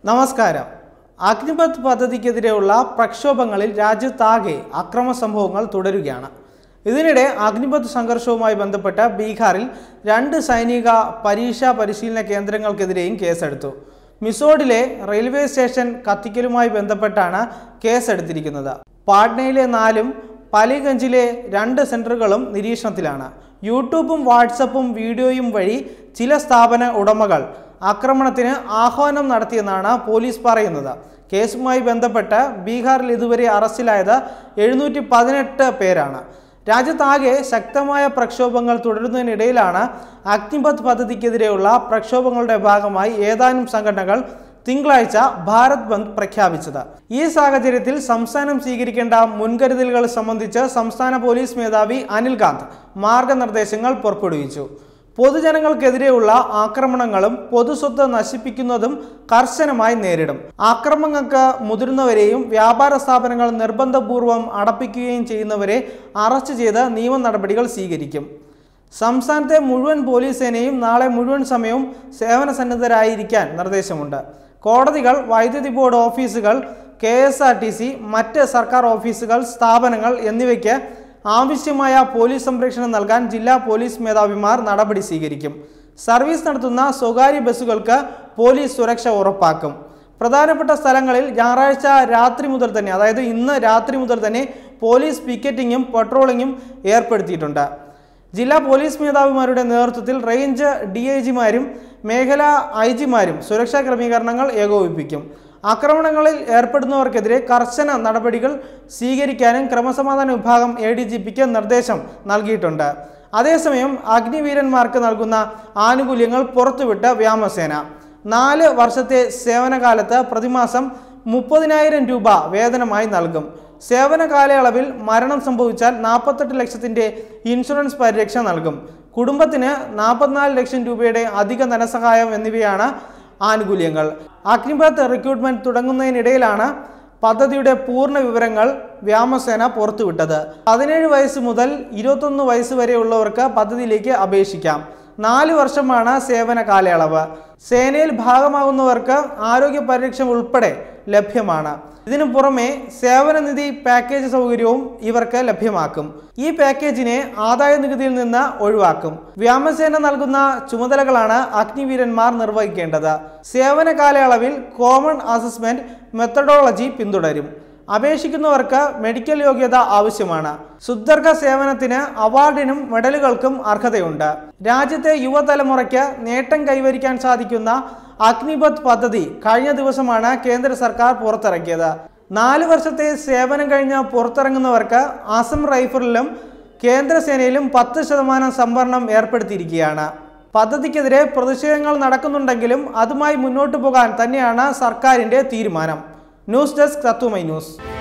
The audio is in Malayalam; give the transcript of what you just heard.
നമസ്കാരം. അഗ്നിപത് പദ്ധതിക്കെതിരെയുള്ള പ്രക്ഷോഭങ്ങളിൽ രാജ്യത്താകെ അക്രമ സംഭവങ്ങൾ തുടരുകയാണ്. ഇതിനിടെ അഗ്നിപത് സംഘർഷവുമായി ബന്ധപ്പെട്ട് ബീഹാറിൽ 2 സൈനിക പരീക്ഷാ പരിശീലന കേന്ദ്രങ്ങൾക്കെതിരെയും കേസെടുത്തു. മിസോഡിലെ റെയിൽവേ സ്റ്റേഷൻ കത്തിക്കലുമായി ബന്ധപ്പെട്ടാണ് കേസെടുത്തിരിക്കുന്നത്. പാട്നയിലെ 4-ഉം പാലിഗഞ്ചിലെ 2 സെന്ററുകളും നിരീക്ഷണത്തിലാണ്. യൂട്യൂബും വാട്സപ്പും വീഡിയോയും വഴി ചില സ്ഥാപന ഉടമകൾ ആക്രമണത്തിന് ആഹ്വാനം നടത്തിയെന്നാണ് പോലീസ് പറയുന്നത്. കേസുമായി ബന്ധപ്പെട്ട് ബീഹാറിൽ ഇതുവരെ അറസ്റ്റിലായത് 718 പേരാണ്. രാജ്യത്താകെ ശക്തമായ പ്രക്ഷോഭങ്ങൾ തുടരുന്നതിനിടയിലാണ് അഗ്നിപത് പദ്ധതിക്കെതിരെയുള്ള പ്രക്ഷോഭങ്ങളുടെ ഭാഗമായി ഏതാനും സംഘടനകൾ തിങ്കളാഴ്ച ഭാരത് ബന്ദ് പ്രഖ്യാപിച്ചത്. ഈ സാഹചര്യത്തിൽ സംസ്ഥാനം സ്വീകരിക്കേണ്ട മുൻകരുതലുകൾ സംബന്ധിച്ച് സംസ്ഥാന പോലീസ് മേധാവി അനിൽ കാന്ത് മാർഗനിർദ്ദേശങ്ങൾ പുറപ്പെടുവിച്ചു. പൊതുജനങ്ങൾക്കെതിരെയുള്ള ആക്രമണങ്ങളും പൊതുസ്വത്ത് നശിപ്പിക്കുന്നതും കർശനമായി നേരിടും. ആക്രമണങ്ങൾക്ക് മുതിർന്നവരെയും വ്യാപാര സ്ഥാപനങ്ങൾ നിർബന്ധപൂർവ്വം അടപ്പിക്കുകയും ചെയ്യുന്നവരെ അറസ്റ്റ് ചെയ്ത് നിയമ നടപടികൾ സ്വീകരിക്കും. സംസ്ഥാനത്തെ മുഴുവൻ പോലീസ് സേനയും നാളെ മുഴുവൻ സമയവും സേവന സന്നദ്ധരായിരിക്കാൻ നിർദ്ദേശമുണ്ട്. കോടതികൾ, വൈദ്യുതി ബോർഡ് ഓഫീസുകൾ, KSRTC, മറ്റ് സർക്കാർ ഓഫീസുകൾ, സ്ഥാപനങ്ങൾ എന്നിവയ്ക്ക് ആവശ്യമായ പോലീസ് സംരക്ഷണം നൽകാൻ ജില്ലാ പോലീസ് മേധാവിമാർ നടപടി സ്വീകരിക്കും. സർവീസ് നടത്തുന്ന സ്വകാര്യ ബസ്സുകൾക്ക് പോലീസ് സുരക്ഷ ഉറപ്പാക്കും. പ്രധാനപ്പെട്ട സ്ഥലങ്ങളിൽ ഞായറാഴ്ച രാത്രി മുതൽ തന്നെ, അതായത് ഇന്ന് രാത്രി മുതൽ തന്നെ പോലീസ് പിക്കറ്റിങ്ങും പട്രോളിങ്ങും ഏർപ്പെടുത്തിയിട്ടുണ്ട്. ജില്ലാ പോലീസ് മേധാവിമാരുടെ നേതൃത്വത്തിൽ റേഞ്ച് DIGമാരും മേഖലാ IGമാരും സുരക്ഷാ ക്രമീകരണങ്ങൾ ഏകോപിപ്പിക്കും. ആക്രമണങ്ങളിൽ ഏർപ്പെടുന്നവർക്കെതിരെ കർശന നടപടികൾ സ്വീകരിക്കാനും ക്രമസമാധാന വിഭാഗം ADGPക്ക് നിർദ്ദേശം നൽകിയിട്ടുണ്ട്. അതേസമയം അഗ്നിവീരന്മാർക്ക് നൽകുന്ന ആനുകൂല്യങ്ങൾ പുറത്തുവിട്ട് വ്യോമസേന 4 വർഷത്തെ സേവനകാലത്ത് പ്രതിമാസം 30,000 രൂപ വേതനമായി നൽകും. സേവന കാലയളവിൽ മരണം സംഭവിച്ചാൽ 48 ലക്ഷത്തിന്റെ ഇൻഷുറൻസ് പരിരക്ഷ നൽകും. കുടുംബത്തിന് 44 ലക്ഷം രൂപയുടെ അധിക ധനസഹായം എന്നിവയാണ് ആനുകൂല്യങ്ങൾ. അഗ്നിപത് റിക്രൂട്ട്മെന്റ് തുടങ്ങുന്നതിനിടയിലാണ് പദ്ധതിയുടെ പൂർണ്ണ വിവരങ്ങൾ വ്യോമസേന പുറത്തുവിട്ടത്. 17 വയസ്സ് മുതൽ 21 വയസ്സ് വരെയുള്ളവർക്ക് പദ്ധതിയിലേക്ക് അപേക്ഷിക്കാം. 4 വർഷമാണ് സേവന കാലയളവ്. സേനയിൽ ഭാഗമാകുന്നവർക്ക് ആരോഗ്യ പരിരക്ഷ ഉൾപ്പെടെ ലഭ്യമാണ്. ഇതിനു പുറമെ സേവനനിധി പാക്കേജ് സൗകര്യവും ഇവർക്ക് ലഭ്യമാക്കും. ഈ പാക്കേജിനെ ആദായ നികുതിയിൽ നിന്ന് ഒഴിവാക്കും. വ്യോമസേന നൽകുന്ന ചുമതലകളാണ് അഗ്നിവീരന്മാർ നിർവഹിക്കേണ്ടത്. സേവന കാലയളവിൽ കോമൺ അസസ്മെന്റ് മെത്തഡോളജി പിന്തുടരും. അപേക്ഷിക്കുന്നവർക്ക് മെഡിക്കൽ യോഗ്യത ആവശ്യമാണ്. സുദീർഘ സേവനത്തിന് അവാർഡിനും മെഡലുകൾക്കും അർഹതയുണ്ട്. രാജ്യത്തെ യുവതലമുറയ്ക്ക് നേട്ടം കൈവരിക്കാൻ സാധിക്കുന്ന അഗ്നിപത് പദ്ധതി കഴിഞ്ഞ ദിവസമാണ് കേന്ദ്ര സർക്കാർ പുറത്തിറക്കിയത്. 4 വർഷത്തെ സേവനം കഴിഞ്ഞ് പുറത്തിറങ്ങുന്നവർക്ക് അസം റൈഫിളിലും കേന്ദ്രസേനയിലും 10% സംവരണം ഏർപ്പെടുത്തിയിരിക്കുകയാണ്. പദ്ധതിക്കെതിരെ പ്രതിഷേധങ്ങൾ നടക്കുന്നുണ്ടെങ്കിലും അതുമായി മുന്നോട്ടു പോകാൻ തന്നെയാണ് സർക്കാരിന്റെ തീരുമാനം. News desk Tathwamayi news.